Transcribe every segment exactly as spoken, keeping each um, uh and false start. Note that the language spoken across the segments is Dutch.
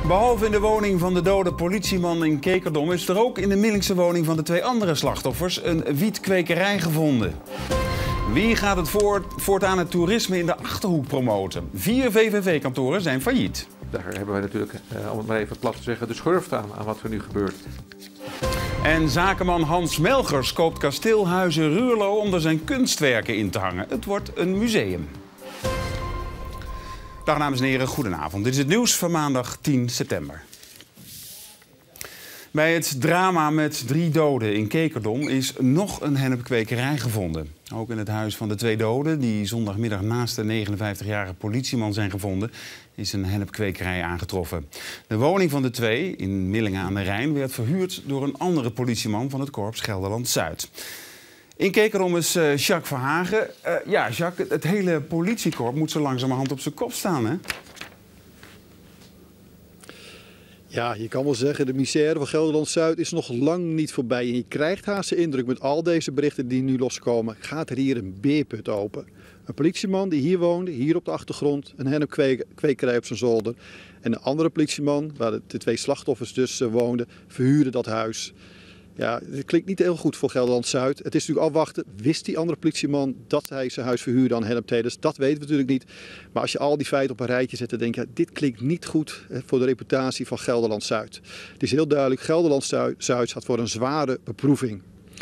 Behalve in de woning van de dode politieman in Kekerdom is er ook in de Millingse woning van de twee andere slachtoffers een wietkwekerij gevonden. Wie gaat het voort, voortaan het toerisme in de Achterhoek promoten? Vier V V V-kantoren zijn failliet. Daar hebben wij natuurlijk, eh, om het maar even plat te zeggen, de schurft aan, aan wat er nu gebeurt. En zakenman Hans Melgers koopt kasteelhuizen Ruurlo om er zijn kunstwerken in te hangen. Het wordt een museum. Dag dames en heren, goedenavond. Dit is het nieuws van maandag tien september. Bij het drama met drie doden in Kekerdom is nog een hennepkwekerij gevonden. Ook in het huis van de twee doden, die zondagmiddag naast de negenenvijftigjarige politieman zijn gevonden, is een hennepkwekerij aangetroffen. De woning van de twee, in Millingen aan de Rijn, werd verhuurd door een andere politieman van het korps Gelderland-Zuid. In Kekerdom is uh, Jacques Verhagen. Uh, ja, Jacques, het hele politiekorps moet zo langzamerhand op zijn kop staan, hè? Ja, je kan wel zeggen, de misère van Gelderland-Zuid is nog lang niet voorbij. En je krijgt haast de indruk met al deze berichten die nu loskomen, gaat er hier een beerput open. Een politieman die hier woonde, hier op de achtergrond, een hennepkwekerij op zijn zolder. En een andere politieman, waar de twee slachtoffers dus woonden, verhuurde dat huis. Ja, het klinkt niet heel goed voor Gelderland-Zuid. Het is natuurlijk afwachten. Wist die andere politieman dat hij zijn huis verhuurde aan henneptelers? Dat weten we natuurlijk niet. Maar als je al die feiten op een rijtje zet, dan denk je, dit klinkt niet goed voor de reputatie van Gelderland-Zuid. Het is heel duidelijk, Gelderland-Zuid staat voor een zware beproeving.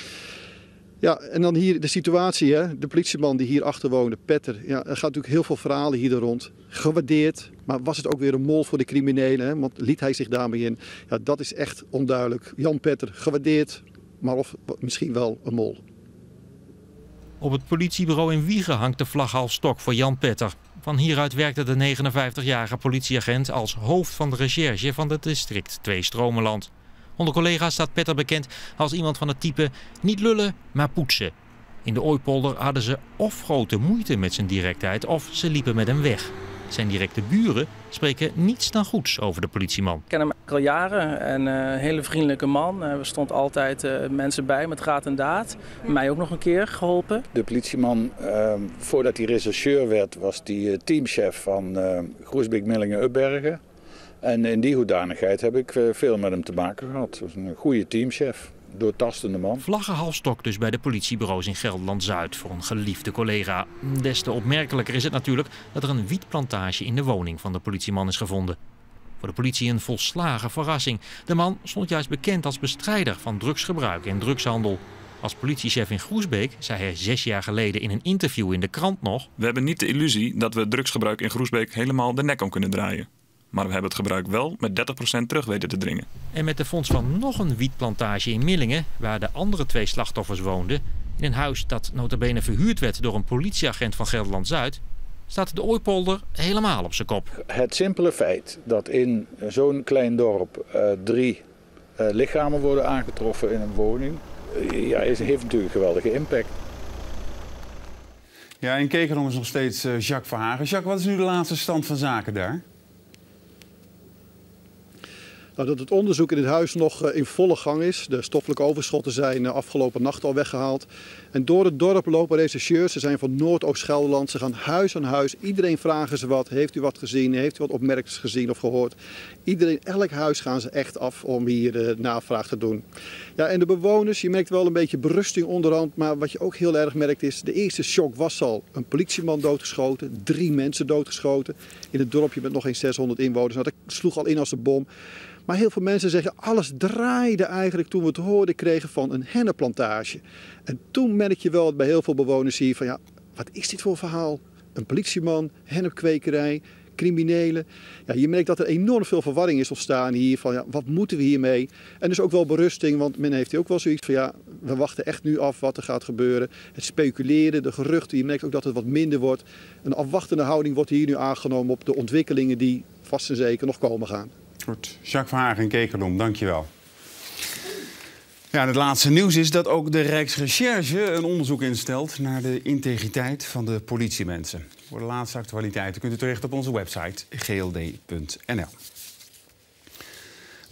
Ja, en dan hier de situatie, hè? De politieman die hier achter woonde, Petter. Ja, er gaat natuurlijk heel veel verhalen hier rond. Gewaardeerd, maar was het ook weer een mol voor de criminelen? Hè? Want liet hij zich daarmee in? Ja, dat is echt onduidelijk. Jan Petter, gewaardeerd, maar of misschien wel een mol. Op het politiebureau in Wijchen hangt de vlaghalsstok voor Jan Petter. Van hieruit werkte de negenenvijftigjarige politieagent als hoofd van de recherche van het district Twee-Stromenland. Onder collega's staat Petter bekend als iemand van het type niet lullen, maar poetsen. In de Ooipolder hadden ze of grote moeite met zijn directheid of ze liepen met hem weg. Zijn directe buren spreken niets dan goeds over de politieman. Ik ken hem al jaren, een uh, hele vriendelijke man. Uh, er stond altijd uh, mensen bij met raad en daad. Mij ook nog een keer geholpen. De politieman, uh, voordat hij rechercheur werd, was hij uh, teamchef van uh, Groesbeek, Millingen, Ubbergen. En in die hoedanigheid heb ik veel met hem te maken gehad. Dat was een goede teamchef, doortastende man. Vlaggenhalsstok dus bij de politiebureaus in Gelderland-Zuid voor een geliefde collega. Des te opmerkelijker is het natuurlijk dat er een wietplantage in de woning van de politieman is gevonden. Voor de politie een volslagen verrassing. De man stond juist bekend als bestrijder van drugsgebruik en drugshandel. Als politiechef in Groesbeek zei hij zes jaar geleden in een interview in de krant nog: we hebben niet de illusie dat we drugsgebruik in Groesbeek helemaal de nek om kunnen draaien. Maar we hebben het gebruik wel met dertig procent terug weten te dringen. En met de fonds van nog een wietplantage in Millingen, waar de andere twee slachtoffers woonden, in een huis dat nota bene verhuurd werd door een politieagent van Gelderland-Zuid, staat de Ooipolder helemaal op zijn kop. Het simpele feit dat in zo'n klein dorp uh, drie uh, lichamen worden aangetroffen in een woning, uh, ja, heeft natuurlijk een geweldige impact. Ja, in Kekerdom is nog steeds uh, Jacques Verhagen. Jacques, wat is nu de laatste stand van zaken daar? Nou, dat het onderzoek in het huis nog in volle gang is. De stoffelijke overschotten zijn afgelopen nacht al weggehaald. En door het dorp lopen rechercheurs. Ze zijn van Noordoost-Gelderland. Ze gaan huis aan huis. Iedereen vragen ze wat. Heeft u wat gezien? Heeft u wat opmerkelijks gezien of gehoord? Iedereen, elk huis gaan ze echt af om hier de navraag te doen. Ja, en de bewoners, je merkt wel een beetje berusting onderhand. Maar wat je ook heel erg merkt is, de eerste shock was al een politieman doodgeschoten. Drie mensen doodgeschoten. In het dorpje met nog geen zeshonderd inwoners. Nou, dat sloeg al in als een bom. Maar heel veel mensen zeggen, alles draaide eigenlijk toen we het hoorden kregen van een hennepplantage. En toen merk je wel bij heel veel bewoners hier van, ja, wat is dit voor verhaal? Een politieman, hennepkwekerij, criminelen. Ja, je merkt dat er enorm veel verwarring is ontstaan hier van, ja, wat moeten we hiermee? En dus ook wel berusting, want men heeft hier ook wel zoiets van, ja, we wachten echt nu af wat er gaat gebeuren. Het speculeren, de geruchten, je merkt ook dat het wat minder wordt. Een afwachtende houding wordt hier nu aangenomen op de ontwikkelingen die vast en zeker nog komen gaan. Goed, Jacques Verhagen in Kekerdom, dankjewel. Ja, het laatste nieuws is dat ook de Rijksrecherche een onderzoek instelt naar de integriteit van de politiemensen. Voor de laatste actualiteiten kunt u terecht op onze website g l d punt n l.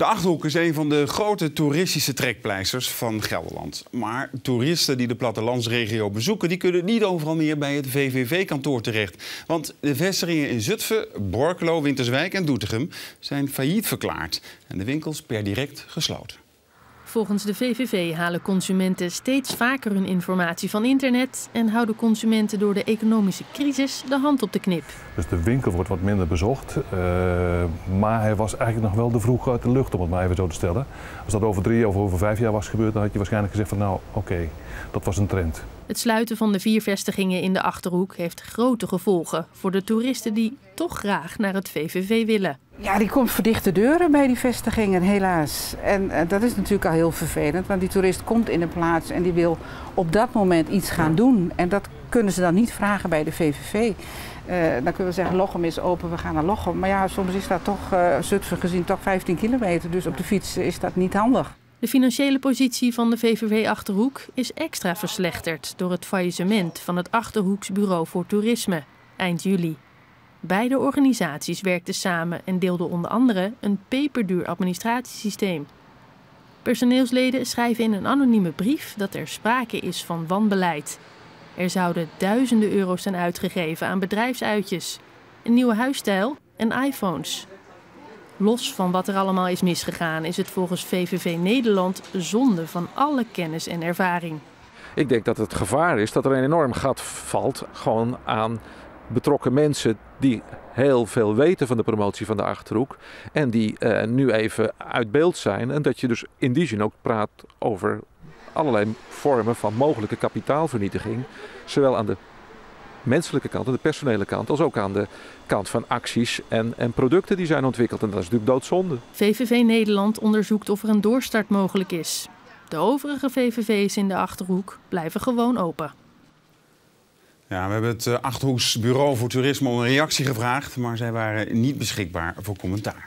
De Achterhoek is een van de grote toeristische trekpleisters van Gelderland. Maar toeristen die de plattelandsregio bezoeken, die kunnen niet overal meer bij het V V V-kantoor terecht. Want de vestigingen in Zutphen, Borculo, Winterswijk en Doetinchem zijn failliet verklaard. En de winkels per direct gesloten. Volgens de V V V halen consumenten steeds vaker hun informatie van internet en houden consumenten door de economische crisis de hand op de knip. Dus de winkel wordt wat minder bezocht, uh, maar hij was eigenlijk nog wel de vroeg uit de lucht, om het maar even zo te stellen. Als dat over drie of over vijf jaar was gebeurd, dan had je waarschijnlijk gezegd van nou oké, okay, dat was een trend. Het sluiten van de vier vestigingen in de Achterhoek heeft grote gevolgen voor de toeristen die toch graag naar het V V V willen. Ja, die komt voor dichte deuren bij die vestigingen, helaas. En uh, dat is natuurlijk al heel vervelend, want die toerist komt in een plaats en die wil op dat moment iets gaan doen. En dat kunnen ze dan niet vragen bij de V V V. Uh, dan kunnen we zeggen, Lochem is open, we gaan naar Lochem. Maar ja, soms is dat toch, uh, Zutphen gezien, toch vijftien kilometer. Dus op de fiets is dat niet handig. De financiële positie van de V V V Achterhoek is extra verslechterd door het faillissement van het Achterhoeks Bureau voor Toerisme eind juli. Beide organisaties werkten samen en deelden onder andere een peperduur administratiesysteem. Personeelsleden schrijven in een anonieme brief dat er sprake is van wanbeleid. Er zouden duizenden euro's zijn uitgegeven aan bedrijfsuitjes, een nieuwe huisstijl en iPhones. Los van wat er allemaal is misgegaan, is het volgens V V V Nederland zonde van alle kennis en ervaring. Ik denk dat het gevaar is dat er een enorm gat valt gewoon aan betrokken mensen die heel veel weten van de promotie van de Achterhoek en die uh, nu even uit beeld zijn. En dat je dus in die zin ook praat over allerlei vormen van mogelijke kapitaalvernietiging, zowel aan de menselijke kant, aan de personele kant, als ook aan de kant van acties en, en producten die zijn ontwikkeld. En dat is natuurlijk doodzonde. V V V Nederland onderzoekt of er een doorstart mogelijk is. De overige V V V's in de Achterhoek blijven gewoon open. Ja, we hebben het Achterhoeks Bureau voor Toerisme om een reactie gevraagd, maar zij waren niet beschikbaar voor commentaar.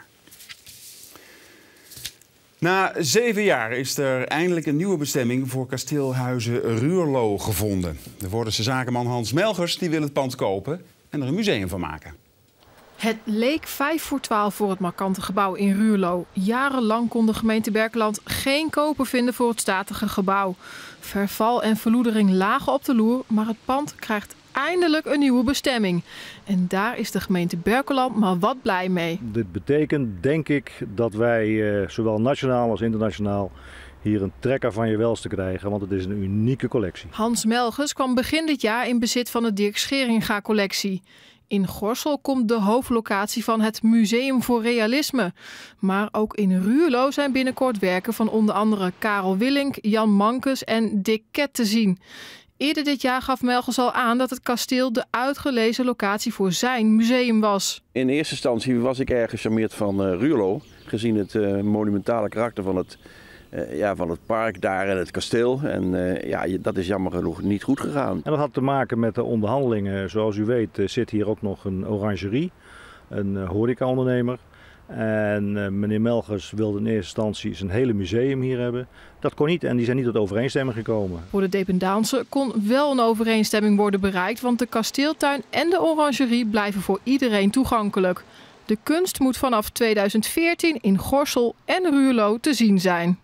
Na zeven jaar is er eindelijk een nieuwe bestemming voor kasteelhuizen Ruurlo gevonden. De Vorderse zakenman Hans Melgers die wil het pand kopen en er een museum van maken. Het leek vijf voor twaalf voor het markante gebouw in Ruurlo. Jarenlang kon de gemeente Berkelland geen koper vinden voor het statige gebouw. Verval en verloedering lagen op de loer, maar het pand krijgt eindelijk een nieuwe bestemming. En daar is de gemeente Berkelland maar wat blij mee. Dit betekent, denk ik, dat wij uh, zowel nationaal als internationaal hier een trekker van je welste krijgen, want het is een unieke collectie. Hans Melgers kwam begin dit jaar in bezit van de Dirk Scheringa-collectie. In Gorssel komt de hoofdlocatie van het Museum voor Realisme. Maar ook in Ruurlo zijn binnenkort werken van onder andere Karel Willink, Jan Mankes en Dick Ket te zien. Eerder dit jaar gaf Melgers al aan dat het kasteel de uitgelezen locatie voor zijn museum was. In eerste instantie was ik erg gecharmeerd van uh, Ruurlo, gezien het uh, monumentale karakter van het, uh, ja, van het park daar en het kasteel. En uh, ja, dat is jammer genoeg niet goed gegaan. En dat had te maken met de onderhandelingen. Zoals u weet uh, zit hier ook nog een orangerie, een uh, horecaondernemer. En uh, meneer Melgers wilde in eerste instantie zijn hele museum hier hebben. Dat kon niet en die zijn niet tot overeenstemming gekomen. Voor de dependaance kon wel een overeenstemming worden bereikt, want de kasteeltuin en de orangerie blijven voor iedereen toegankelijk. De kunst moet vanaf tweeduizend veertien in Gorssel en Ruurlo te zien zijn.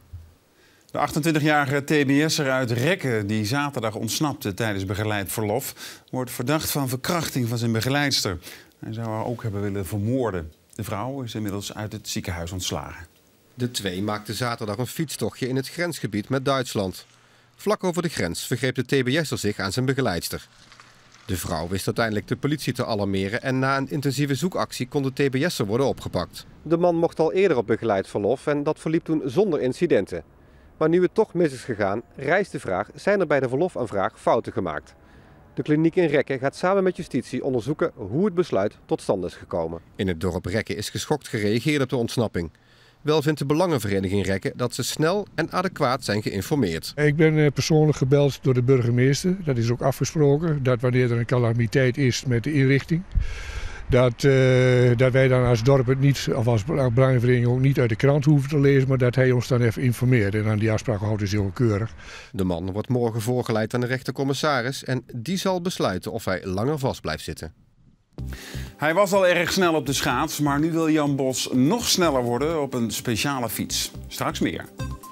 De achtentwintigjarige T B S'er uit Rekken, die zaterdag ontsnapte tijdens begeleid verlof, wordt verdacht van verkrachting van zijn begeleidster. Hij zou haar ook hebben willen vermoorden. De vrouw is inmiddels uit het ziekenhuis ontslagen. De twee maakten zaterdag een fietstochtje in het grensgebied met Duitsland. Vlak over de grens vergreep de T B S'er zich aan zijn begeleidster. De vrouw wist uiteindelijk de politie te alarmeren en na een intensieve zoekactie kon de T B S'er worden opgepakt. De man mocht al eerder op begeleid verlof en dat verliep toen zonder incidenten. Maar nu het toch mis is gegaan, rijst de vraag: zijn er bij de verlofaanvraag fouten gemaakt? De kliniek in Rekken gaat samen met justitie onderzoeken hoe het besluit tot stand is gekomen. In het dorp Rekken is geschokt gereageerd op de ontsnapping. Wel vindt de Belangenvereniging Rekken dat ze snel en adequaat zijn geïnformeerd. Ik ben persoonlijk gebeld door de burgemeester. Dat is ook afgesproken. Dat wanneer er een calamiteit is met de inrichting, dat, uh, dat wij dan als dorp het niet, of als Belangenvereniging ook niet uit de krant hoeven te lezen, maar dat hij ons dan even informeert. En aan die afspraak houdt hij zich heel keurig. De man wordt morgen voorgeleid aan de rechtercommissaris en die zal besluiten of hij langer vast blijft zitten. Hij was al erg snel op de schaats, maar nu wil Jan Bos nog sneller worden op een speciale fiets. Straks meer.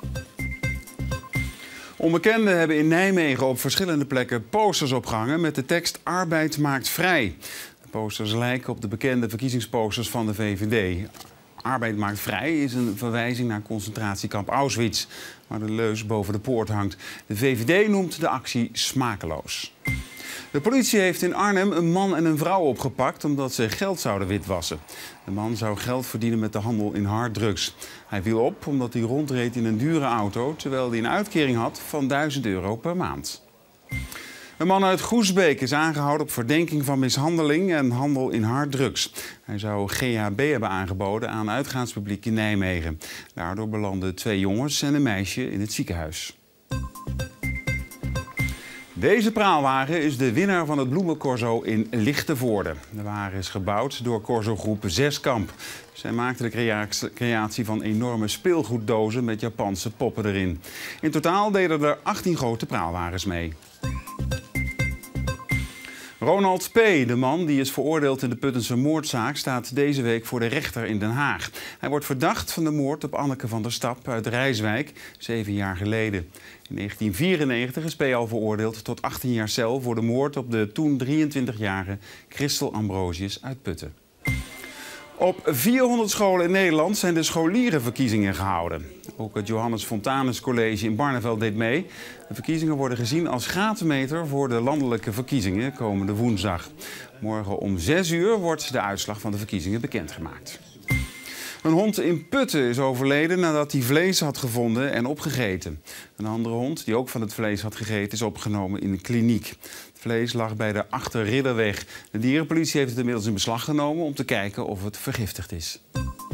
Onbekenden hebben in Nijmegen op verschillende plekken posters opgehangen met de tekst "Arbeid maakt vrij". De posters lijken op de bekende verkiezingsposters van de V V D. "Arbeid maakt vrij" is een verwijzing naar concentratiekamp Auschwitz, waar de leus boven de poort hangt. De V V D noemt de actie smakeloos. De politie heeft in Arnhem een man en een vrouw opgepakt omdat ze geld zouden witwassen. De man zou geld verdienen met de handel in harddrugs. Hij viel op omdat hij rondreed in een dure auto, terwijl hij een uitkering had van duizend euro per maand. Een man uit Groesbeek is aangehouden op verdenking van mishandeling en handel in harddrugs. Hij zou G H B hebben aangeboden aan uitgaanspubliek in Nijmegen. Daardoor belanden twee jongens en een meisje in het ziekenhuis. Deze praalwagen is de winnaar van het bloemencorso in Lichtenvoorde. De wagen is gebouwd door corsogroep Zeskamp. Zij maakte de creatie van enorme speelgoeddozen met Japanse poppen erin. In totaal deden er achttien grote praalwagens mee. Ronald P., de man die is veroordeeld in de Puttense moordzaak, staat deze week voor de rechter in Den Haag. Hij wordt verdacht van de moord op Anneke van der Stap uit Rijswijk, zeven jaar geleden. In negentien vierennegentig is P. al veroordeeld tot achttien jaar cel voor de moord op de toen drieëntwintigjarige Christel Ambrosius uit Putten. Op vierhonderd scholen in Nederland zijn de scholierenverkiezingen gehouden. Ook het Johannes Fontanus College in Barneveld deed mee. De verkiezingen worden gezien als graadmeter voor de landelijke verkiezingen komende woensdag. Morgen om zes uur wordt de uitslag van de verkiezingen bekendgemaakt. Een hond in Putten is overleden nadat hij vlees had gevonden en opgegeten. Een andere hond, die ook van het vlees had gegeten, is opgenomen in een kliniek. Het vlees lag bij de Achterridderweg. De dierenpolitie heeft het inmiddels in beslag genomen om te kijken of het vergiftigd is.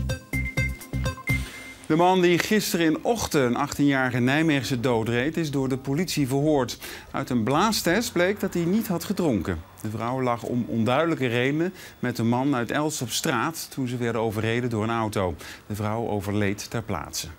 De man die gisteren in Ochten een achttienjarige Nijmeegse doodreed, is door de politie verhoord. Uit een blaastest bleek dat hij niet had gedronken. De vrouw lag om onduidelijke redenen met een man uit Elst op straat toen ze werden overreden door een auto. De vrouw overleed ter plaatse.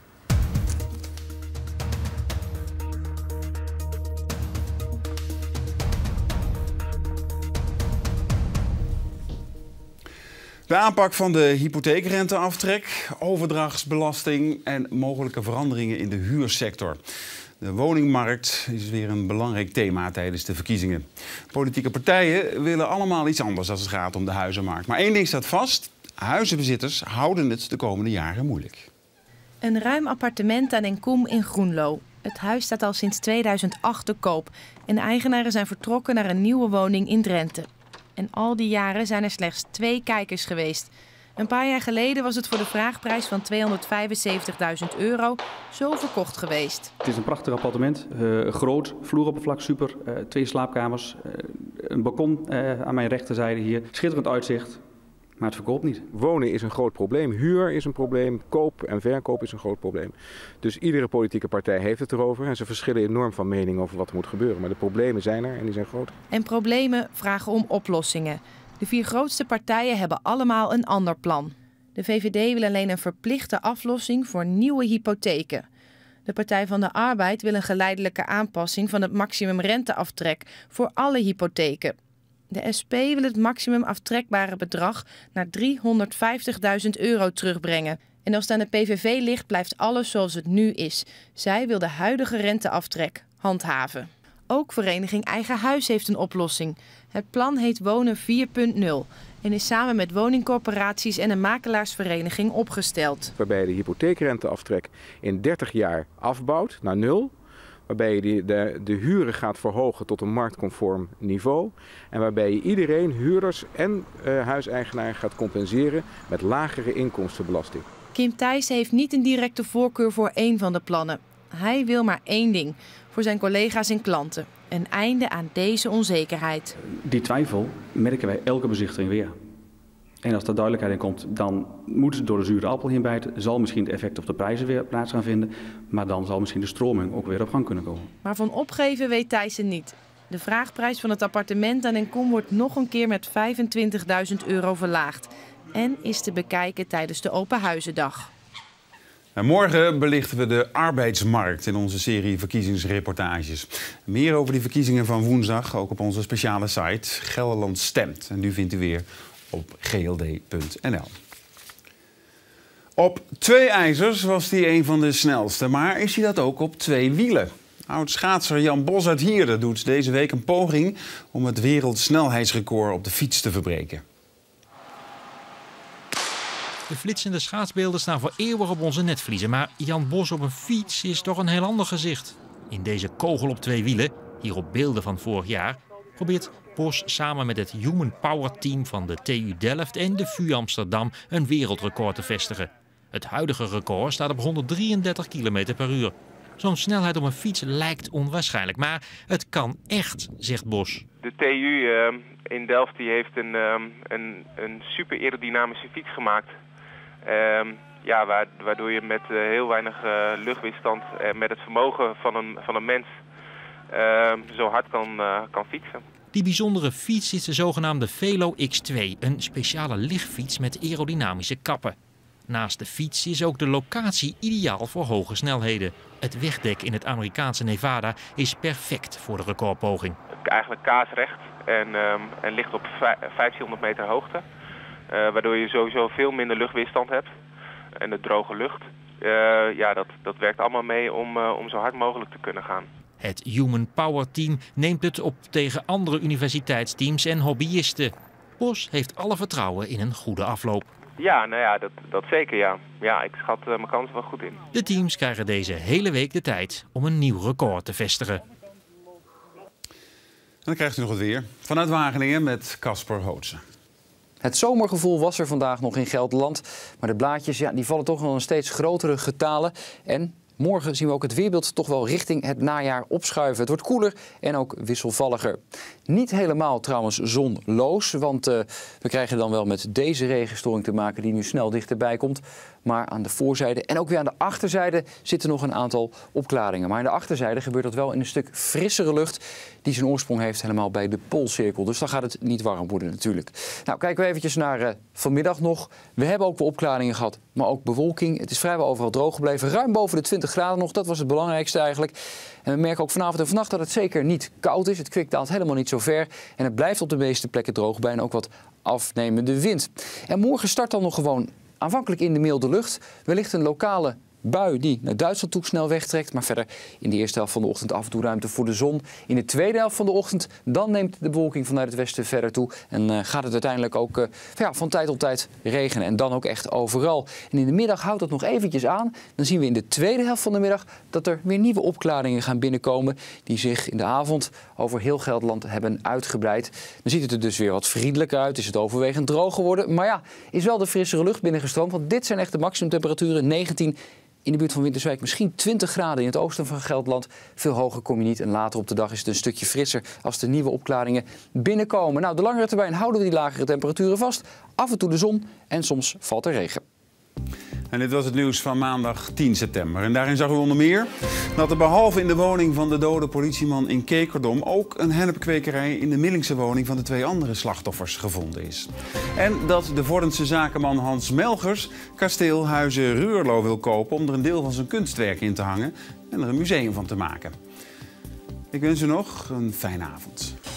De aanpak van de hypotheekrenteaftrek, overdrachtsbelasting en mogelijke veranderingen in de huursector. De woningmarkt is weer een belangrijk thema tijdens de verkiezingen. Politieke partijen willen allemaal iets anders als het gaat om de huizenmarkt. Maar één ding staat vast: huizenbezitters houden het de komende jaren moeilijk. Een ruim appartement aan Den Kom in Groenlo. Het huis staat al sinds tweeduizend acht te koop en de eigenaren zijn vertrokken naar een nieuwe woning in Drenthe. En al die jaren zijn er slechts twee kijkers geweest. Een paar jaar geleden was het voor de vraagprijs van tweehonderdvijfenzeventigduizend euro zo verkocht geweest. Het is een prachtig appartement, uh, groot, vloeroppervlak super, uh, twee slaapkamers, uh, een balkon uh, aan mijn rechterzijde hier. Schitterend uitzicht, maar het verkoopt niet. Wonen is een groot probleem, huur is een probleem, koop en verkoop is een groot probleem. Dus iedere politieke partij heeft het erover en ze verschillen enorm van mening over wat er moet gebeuren. Maar de problemen zijn er en die zijn groot. En problemen vragen om oplossingen. De vier grootste partijen hebben allemaal een ander plan. De V V D wil alleen een verplichte aflossing voor nieuwe hypotheken. De Partij van de Arbeid wil een geleidelijke aanpassing van het maximumrenteaftrek voor alle hypotheken. De S P wil het maximum aftrekbare bedrag naar driehonderdvijftigduizend euro terugbrengen. En als het aan de P V V ligt, blijft alles zoals het nu is. Zij wil de huidige renteaftrek handhaven. Ook vereniging Eigen Huis heeft een oplossing. Het plan heet Wonen vier punt nul en is samen met woningcorporaties en een makelaarsvereniging opgesteld. Waarbij je de hypotheekrenteaftrek in dertig jaar afbouwt naar nul. Waarbij je de, de, de huren gaat verhogen tot een marktconform niveau. En waarbij je iedereen, huurders en uh, huiseigenaren, gaat compenseren met lagere inkomstenbelasting. Kim Thijssen heeft niet een directe voorkeur voor één van de plannen. Hij wil maar één ding, voor zijn collega's en klanten. Een einde aan deze onzekerheid. Die twijfel merken wij elke bezichtiging weer. En als er duidelijkheid in komt, dan moeten ze door de zure appel heen bijten. Zal misschien het effect op de prijzen weer plaats gaan vinden. Maar dan zal misschien de stroming ook weer op gang kunnen komen. Maar van opgeven weet Thijssen niet. De vraagprijs van het appartement aan Den Kom wordt nog een keer met vijfentwintigduizend euro verlaagd. En is te bekijken tijdens de Open Huizendag. En morgen belichten we de arbeidsmarkt in onze serie verkiezingsreportages. Meer over die verkiezingen van woensdag ook op onze speciale site Gelderland Stemt. En die vindt u weer op g l d punt n l. Op twee ijzers was hij een van de snelste, maar is hij dat ook op twee wielen? Oud-schaatser Jan Bos uit Hierde doet deze week een poging om het wereldsnelheidsrecord op de fiets te verbreken. De flitsende schaatsbeelden staan voor eeuwig op onze netvliezen, maar Jan Bos op een fiets is toch een heel ander gezicht. In deze kogel op twee wielen, hier op beelden van vorig jaar, probeert Bos samen met het Human Power Team van de T U Delft en de V U Amsterdam een wereldrecord te vestigen. Het huidige record staat op honderddrieëndertig kilometer per uur. Zo'n snelheid op een fiets lijkt onwaarschijnlijk, maar het kan echt, zegt Bos. De T U uh, in Delft die heeft een, um, een, een super aerodynamische fiets gemaakt. Uh, ja, waardoor je met uh, heel weinig uh, luchtweerstand en met het vermogen van een, van een mens uh, zo hard kan, uh, kan fietsen. Die bijzondere fiets is de zogenaamde Velo X twee, een speciale lichtfiets met aerodynamische kappen. Naast de fiets is ook de locatie ideaal voor hoge snelheden. Het wegdek in het Amerikaanse Nevada is perfect voor de recordpoging. Eigenlijk kaarsrecht en, um, en ligt op vijftienhonderd meter hoogte. Uh, waardoor je sowieso veel minder luchtweerstand hebt. En de droge lucht, uh, ja, dat, dat werkt allemaal mee om, uh, om zo hard mogelijk te kunnen gaan. Het Human Power Team neemt het op tegen andere universiteitsteams en hobbyisten. Bos heeft alle vertrouwen in een goede afloop. Ja, nou ja, dat, dat zeker ja. Ja, ik schat uh, mijn kansen wel goed in. De teams krijgen deze hele week de tijd om een nieuw record te vestigen. En dan krijgt u nog het weer. Vanuit Wageningen met Casper Hootsen. Het zomergevoel was er vandaag nog in Gelderland. Maar de blaadjes ja, die vallen toch nog in steeds grotere getalen. En morgen zien we ook het weerbeeld toch wel richting het najaar opschuiven. Het wordt koeler en ook wisselvalliger. Niet helemaal trouwens zonloos, want uh, we krijgen dan wel met deze regenstoring te maken die nu snel dichterbij komt. Maar aan de voorzijde en ook weer aan de achterzijde zitten nog een aantal opklaringen. Maar aan de achterzijde gebeurt dat wel in een stuk frissere lucht die zijn oorsprong heeft helemaal bij de Poolcirkel. Dus dan gaat het niet warm worden natuurlijk. Nou, kijken we eventjes naar uh, vanmiddag nog. We hebben ook wel opklaringen gehad, maar ook bewolking. Het is vrijwel overal droog gebleven. Ruim boven de twintig graden nog, dat was het belangrijkste eigenlijk. En we merken ook vanavond en vannacht dat het zeker niet koud is. Het kwik daalt helemaal niet zo ver. En het blijft op de meeste plekken droog bij en ook wat afnemende wind. En morgen start dan nog gewoon aanvankelijk in de milde lucht. Wellicht een lokale bui die naar Duitsland toe snel wegtrekt. Maar verder in de eerste helft van de ochtend af en toe ruimte voor de zon. In de tweede helft van de ochtend dan neemt de bewolking vanuit het westen verder toe. En uh, gaat het uiteindelijk ook uh, ja, van tijd tot tijd regenen. En dan ook echt overal. En in de middag houdt het nog eventjes aan. Dan zien we in de tweede helft van de middag dat er weer nieuwe opklaringen gaan binnenkomen. Die zich in de avond over heel Gelderland hebben uitgebreid. Dan ziet het er dus weer wat vriendelijker uit. Is het overwegend droog geworden. Maar ja, is wel de frissere lucht binnengestroomd. Want dit zijn echt de maximumtemperaturen. negentien in de buurt van Winterswijk, misschien twintig graden in het oosten van Gelderland. Veel hoger kom je niet en later op de dag is het een stukje frisser als de nieuwe opklaringen binnenkomen. Nou, de langere termijn houden we die lagere temperaturen vast. Af en toe de zon en soms valt er regen. En dit was het nieuws van maandag tien september. En daarin zag u onder meer dat er behalve in de woning van de dode politieman in Kekerdom ook een hennepkwekerij in de Millingse woning van de twee andere slachtoffers gevonden is. En dat de Vordense zakenman Hans Melchers kasteel Huize Ruurlo wil kopen om er een deel van zijn kunstwerk in te hangen en er een museum van te maken. Ik wens u nog een fijne avond.